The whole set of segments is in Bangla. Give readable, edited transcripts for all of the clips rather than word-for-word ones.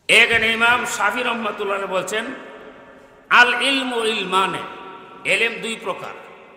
এখানে ইমাম শাফি রহমাতুল্লাহ বলছেন আল ইলমু ইলমানে, এলেম দুই প্রকার,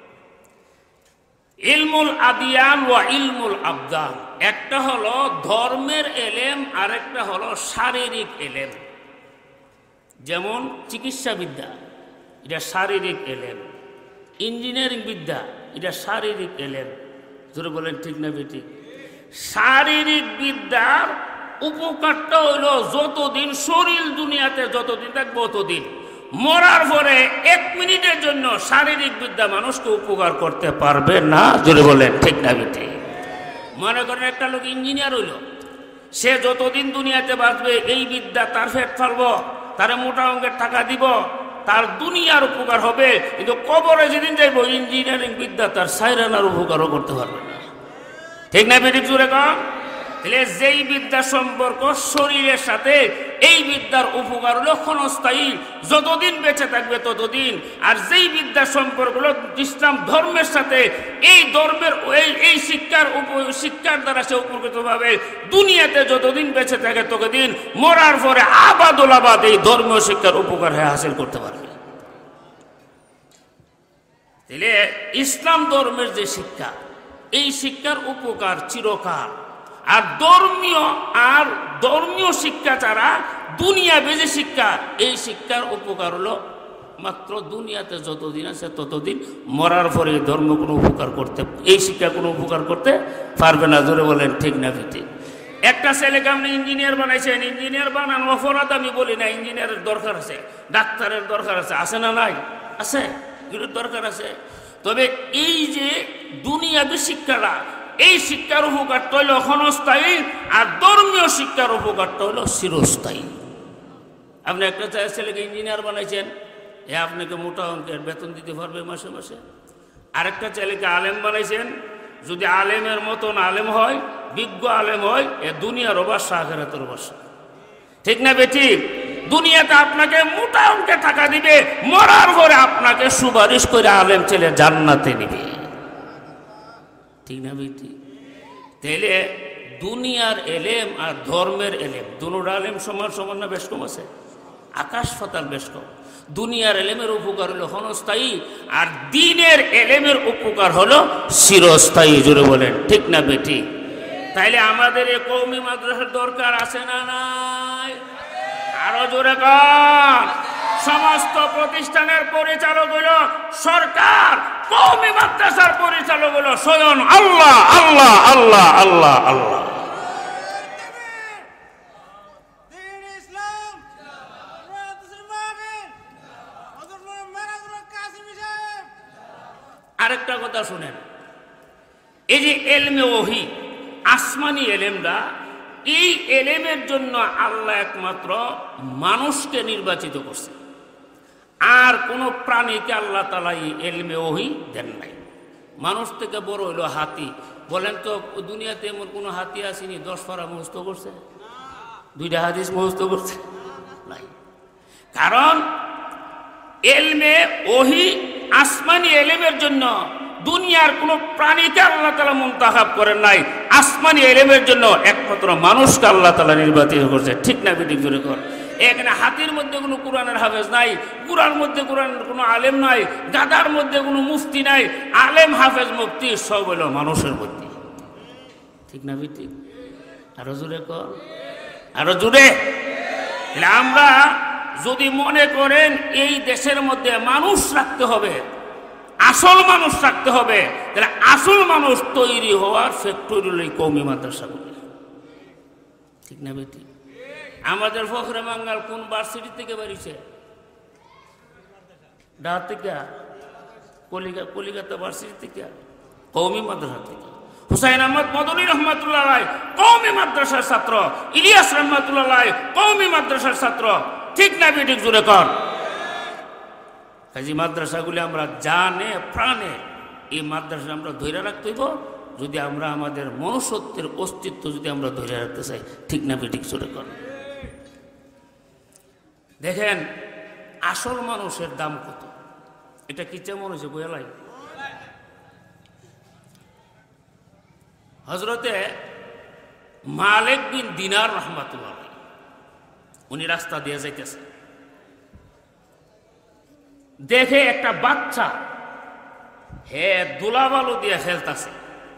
ইলমুল আদিয়ান ওয়া ইলমুল আবদান। একটা হলো ধর্মের এলেম আর একটা হলো শারীরিক এলেম। যেমন চিকিৎসা বিদ্যা, এটা শারীরিক এলেম। ইঞ্জিনিয়ারিং বিদ্যা, এটা শারীরিক এলেম। জোরে বলেন ঠিক না বেঠিক? শারীরিক বিদ্যার উপকারটা হইল যতদিন শরীর দুনিয়াতে যতদিন থাকবে ততদিন, মরার পরে 1 মিনিটের জন্য শারীরিক বিদ্যা মানুষকে উপকার করতে পারবে না। জোরে বলেন ঠিক না বেঠিক? মনে করেন একটা লোক ইঞ্জিনিয়ার হইল, সে যতদিন দুনিয়াতে বাঁচবে এই বিদ্যা তার পেট ফালব, তার মোটা অঙ্কের টাকা দিব, তার দুনিয়ার উপকার হবে, কিন্তু কবরে যেদিন যাইব ইঞ্জিনিয়ারিং বিদ্যা তার সাইরানার উপকারও করতে পারবে না। ঠিক না বেঠিক? জোরে কম। তাহলে যেই বিদ্যা সম্পর্ক শরীরের সাথে, এই বিদ্যার উপকার হলো ক্ষণস্থায়ী, যতদিন বেঁচে থাকবে ততদিন। আর যেই বিদ্যার সম্পর্ক হলো ইসলাম ধর্মের সাথে, এই ধর্মের এই শিক্ষার দ্বারা সে উপকৃত পাবে দুনিয়াতে যতদিন বেঁচে থাকে ততদিন, মরার পরে আবাদুল আবাদ এই ধর্মীয় শিক্ষার উপকার হাসিল করতে পারবে। তাহলে ইসলাম ধর্মের যে শিক্ষা, এই শিক্ষার উপকার চিরকাল। আর ধর্মীয় শিক্ষা ছাড়া দুনিয়া বেজে শিক্ষা, এই শিক্ষার উপকার হলো মাত্র দুনিয়াতে যতদিন আছে ততদিন, মরার পরে ধর্ম কোনো উপকার করতে, এই শিক্ষা কোনো উপকার করতে পারবে না। জোরে বলেন ঠিক না বেঠিক? একটা ছেলেকে আপনি ইঞ্জিনিয়ার বানাইছেন, ইঞ্জিনিয়ার বানানো অপরাধ আমি বলি না, ইঞ্জিনিয়ারের দরকার আছে, ডাক্তারের দরকার আছে, আছে না নাই? আছে, এগুলোর দরকার আছে। তবে এই যে দুনিয়াবী শিক্ষাটা, এই শিক্ষার উপকারটা হইল ক্ষণস্থায়ী, আর ধর্মীয় শিক্ষার উপকারটা হইল চিরস্থায়ী। আপনি একটা ছেলেকে ইঞ্জিনিয়ার বানাইছেন, আপনাকে মোটা অঙ্কের বেতন দিতে পারবে মাসে মাসে। আরেকটা ছেলেকে আলেম বানাইছেন, যদি আলেমের মতন আলেম হয়, বিজ্ঞ আলেম হয়, দুনিয়ারও বাদশা আখিরাতেরও বাদশা। ঠিক না বেঠিক? দুনিয়াতে আপনাকে মোটা অঙ্কের টাকা দিবে, মরার পরে আপনাকে সুপারিশ করে আলেম ছেলে জান্নাতে নিবে। ঠিক না বেঠিক? তাইলে দুনিয়ার এলেম আর ধর্মের এলেম, দুটোর এলেম সমান সমান না বেশ কম আছে? আকাশ পাতাল বেশ কম। দুনিয়ার এলেমের উপকার হলো ক্ষণস্থায়ী, আর দ্বীনের এলেমের উপকার হলো চিরস্থায়ী। জোরে বলেন ঠিক না বেঠিক? তাইলে আমাদের এই কওমি মাদ্রাসার দরকার আছে না নাই? আরো জোরে কর। সমস্ত প্রতিষ্ঠানের পরিচালক হলো সরকার, কওমি মাদ্রাসার পরিচালক হলো স্বয়ং আল্লাহ। আল্লাহ আল্লাহ আল্লাহ আল্লাহ। আরেকটা কথা শুনেন, এই যে এলমে ওহী, আসমানি এলেমরা, এই এলেমের জন্য আল্লাহ একমাত্র মানুষকে নির্বাচিত করছে, আর কোন প্রাণীকে আল্লাহ তাআলা এই এলমে ওহী দেন নাই। মানুষ থেকে বড় হইল হাতি। বলেন তো দুনিয়াতে এমন কোন হাতি আসেনি 10 পারা মুখস্থ করছে, 2টা হাদিস মুখস্থ করছে? নাই। কারণ এলমে ওহী, আসমানি এলেমের জন্য দুনিয়ার কোন প্রাণীকে আল্লাহ তাআলা মুনতাখাব করেন নাই, আসমানি এলেমের জন্য একমাত্র মানুষকে আল্লাহ তাআলা নির্বাচিত করছে। ঠিক না বেঠিক? জোরে কর। এখানে হাতির মধ্যে কোনো কোরআনের হাফেজ নাই, কুরআন মধ্যে কোরআনের কোনো আলেম নাই, গাদার মধ্যে কোনো মুফতি নাই, আলেম হাফেজ মুফতি সব হলো মানুষের মধ্যে। ঠিক না বেঠিক? আরো জোরে কর, আরো জোরে। আমরা যদি মনে করেন এই দেশের মধ্যে মানুষ রাখতে হবে, আসল মানুষ রাখতে হবে, তাহলে আসল মানুষ তৈরি হওয়ার ফ্যাক্টরি হলো এই কওমি মাদ্রাসাগুলি। ঠিক না বেঠিক? আমাদের ফখরে বাঙ্গাল কোন ভার্সিটি থেকে বেরিয়েছে? ঢাকা থেকে, কলিকাতা ভার্সিটি থেকে, কওমি মাদ্রাসা থেকে। হুসাইন আহমদ মদনী রহমাতুল্লাহ আলাইহি কওমি মাদ্রাসার ছাত্র, ইলিয়াস রহমাতুল্লাহ আলাইহি কওমি মাদ্রাসার ছাত্র। ঠিক না বেঠিক? জোরে কর। কাজী মাদ্রাসাগুলি আমরা জানে প্রাণে, এই মাদ্রাসা আমরা ধরে রাখতে হইব যদি আমরা আমাদের মনুষ্যত্বের অস্তিত্ব যদি আমরা ধরে রাখতে চাই। ঠিক না বেঠিক? জোরে কর। দেখেন আসল মানুষের দাম কত, এটা কি চেমন হয়েছে বুঝালাই? হযরতে মালিক বিন দিনার রাহমাতুল্লাহ, উনি রাস্তা দিয়ে যাইতেছে, দেখে একটা বাচ্চা দুলাবালু দিয়ে খেলতেছে।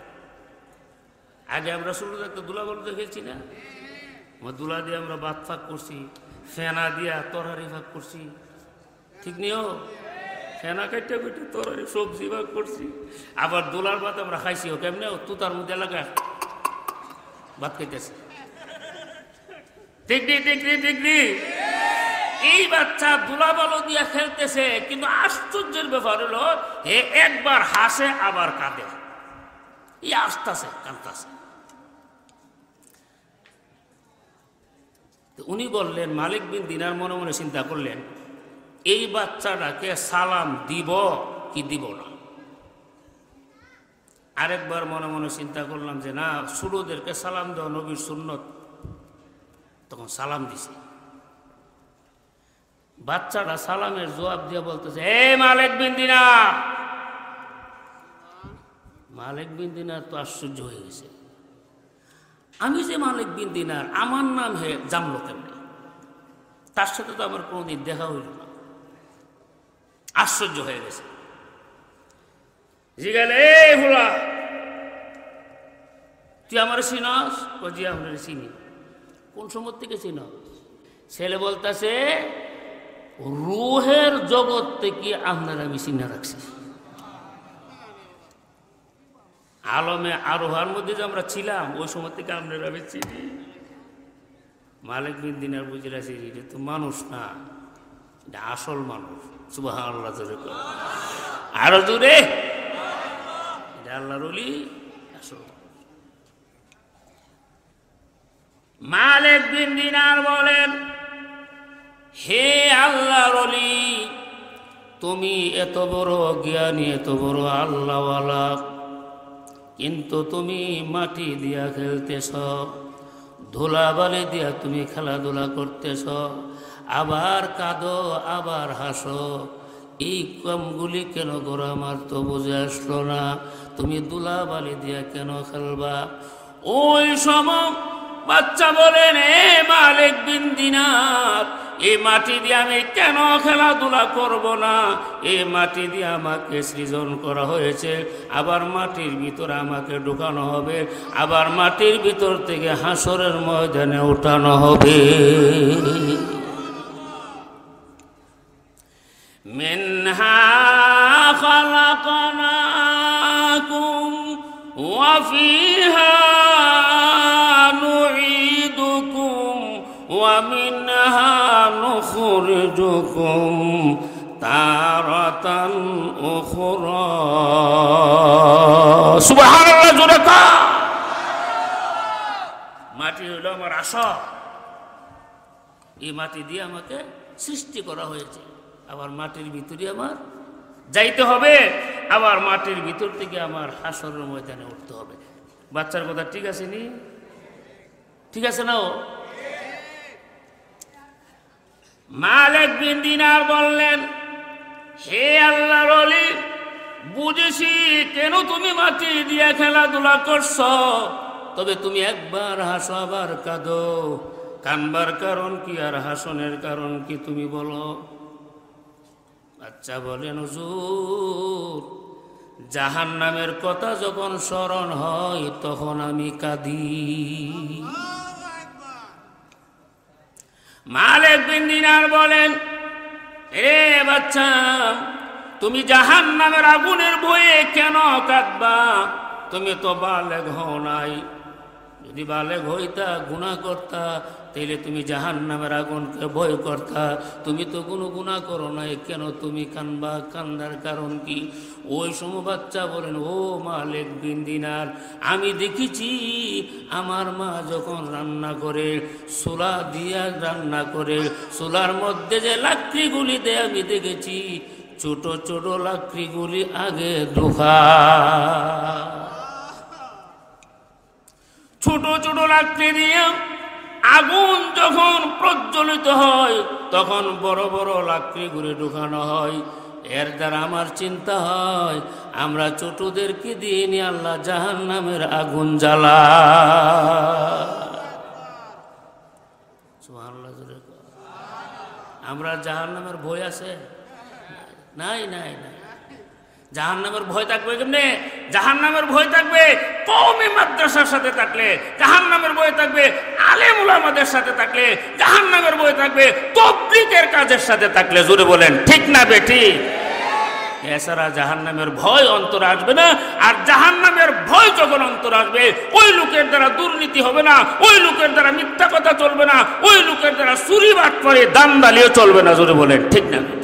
আগে আমরা শুরু একটা দুলাবালু দিয়ে খেলছি না, দুলা দিয়ে আমরা ভাত ফাঁক করছি, ফেনা দিয়া তরকারি ভাগ করছি, ঠিক নিও, ফেনা কাটতে কাটতে তরকারি সবজি ভাগ করছি। আবার দোলার ভাত আমরা খাইছি, ও কেমনে তুতার মধ্যে লাগা ভাত খাইতেছে, ঠিক নেই ঠিক নেই ঠিক নেই। এই বাচ্চা দুলাবালু দিয়া খেলতেছে, কিন্তু আশ্চর্যের ব্যাপার হলো হে একবার হাসে আবার কাঁদে, এই আসতেছে কাঁদতেছে। উনি বললেন, মালিক বিন দিনার মনে মনে চিন্তা করলেন, এই বাচ্চাটাকে সালাম দিব কি দিব না। আরেকবার মনে মনে চিন্তা করলাম যে না, ছোটদেরকে সালাম দেওয়া নবীর সুন্নত, তখন সালাম দিছে। বাচ্চাটা সালামের জবাব দিয়ে বলতেছে, এ মালিক বিন দিনার। মালিক বিন দিনার তো আশ্চর্য হয়ে গেছে, আমি যে মালিক বিন দিনার, আমার নাম হে জানলো কেমনে? তার সাথে তো আমার কোনোদিন দেখা হইল না। আশ্চর্য হয়ে গেছে, জিজ্ঞাসা, এই হুলা তুই আমার চিনস? জি আপনার চিনি। কোন সময় থেকে চিনস? ছেলে বলতেছে, রুহের জগৎ থেকে আপনার আমি চিনে রাখছি। আলমে আরোহার মধ্যে যে আমরা ছিলাম, ওই সময় থেকে আপনার আমি চিনি। মালিক বিন দিনার বুঝে রাখছি, এটা তো মানুষ না, এটা আসল মানুষ। সুবহানাল্লাহ, জোরে কর, আরো জোরে, এটা আল্লাহর ওলি, আসল। মালিক বিন দিনার বলেন, হে আল্লাহর ওলি, তুমি এত বড় জ্ঞানী, এত বড় আল্লাহওয়ালা, কিন্তু তুমি মাটি দিয়া খেলতেছ, ধুলাবালি দিয়া তুমি খেলাধুলা করতেছ, আবার কাঁদো আবার হাসো, এই কামগুলি কেন করো? আমার তো বুঝে আসলো না, তুমি ধুলাবালি দিয়া কেন খেলবা? ওই সময় বাচ্চা বলেন, এ মালিক বিন দিনার, এই মাটি দিয়ে আমি কেন খেলাধুলা করব না? এই মাটি দিয়ে আমাকে সৃজন করা হয়েছে, আবার মাটির ভিতরে আমাকে ঢুকানো হবে, আবার মাটির ভিতর থেকে হাসরের ময়দানে উঠানো হবে। মিনহা খালাকনাকুম ওয়া ফিহা নুঈদুকুম ওয়া মিনহা নুখরিজুকুম তারাতান উখরা। সুবহানাল্লাহ, জোরে কর। মাটি হলো আমার আশা, এই মাটি দিয়ে আমাকে সৃষ্টি করা হয়েছে, আবার মাটির ভিতরে আমার যাইতে হবে, আবার মাটির ভিতর থেকে আমার হাসরের ময়দানে উঠতে হবে। বাচ্চার কথা ঠিক আছে নি? ঠিক আছে না? মালিক বিন দিনার বললেন, হে আল্লাহর ওলি, বুঝেছি কেন তুমি মাটি দিয়ে খেলাধুলা করছো, তবে তুমি একবার হাসো আবার কাঁদো, কানবার কারণ কি আর হাসনের কারণ কি তুমি বলো? আচ্ছা বলেন, হুজুর, জাহান্নামের কথা যখন স্মরণ হয় তখন আমি কাঁদি। মালিক বিন দিনার বলেন, এ বাচ্চা, তুমি জাহান্নামের আগুনের ভয়ে কেন কাঁদবা? তুমি তো বালেগ হও নাই, যদি বালেগ হইতা, গুনাহ করতা, তাইলে তুমি জাহান্নামের আগুনকে ভয় করতা। তুমি তো কোনো গুনাহ করো নাই, কেন তুমি কানবা? কান্দার কারণ কি? ওই সময় বাচ্চা বলেন, ও মালিক বিন দিনার, আমি দেখেছি আমার মা যখন রান্না করে, চুলা দিয়া রান্না করে, চুলার মধ্যে যে লাকড়িগুলি দেয় আমি দেখেছি, ছোট ছোট লাকড়িগুলি আগে ঢোকা, ছোট ছোট লাকড়ি দিয়ে আগুন যখন প্রজ্বলিত হয় তখন বড় বড় লাকড়ি ঘুরে ঢুকানো হয়। এর দ্বারা আমার চিন্তা হয়, আমরা ছোটদেরকে দিয়ে নিয়ে আল্লাহ জাহান্নামের আগুন জ্বালা। সুবহানাল্লাহ, জোরে আমরা জাহান্নামের ভয় আছে? নাই নাই নাই। জাহান্নামের ভয় থাকবে কেমনে? জাহান্নামের ভয় থাকবে কওমি মাদ্রাসার সাথে থাকলে, জাহান্নামের ভয় থাকবে আলেম উলামাদের সাথে থাকলে, জাহান্নামের ভয় থাকবে তাবলীগের কাজের সাথে থাকলে। জোরে বলেন ঠিক না বেটি? এছাড়া জাহান্নামের ভয় অন্তরে আসবে না। আর জাহান্নামের ভয় যখন অন্তরে আসবে, ওই লোকের দ্বারা দুর্নীতি হবে না, ওই লোকের দ্বারা মিথ্যা কথা চলবে না, ওই লোকের দ্বারা চুরি বাটপারি দান্দালিও চলবে না। জোরে বলেন ঠিক না?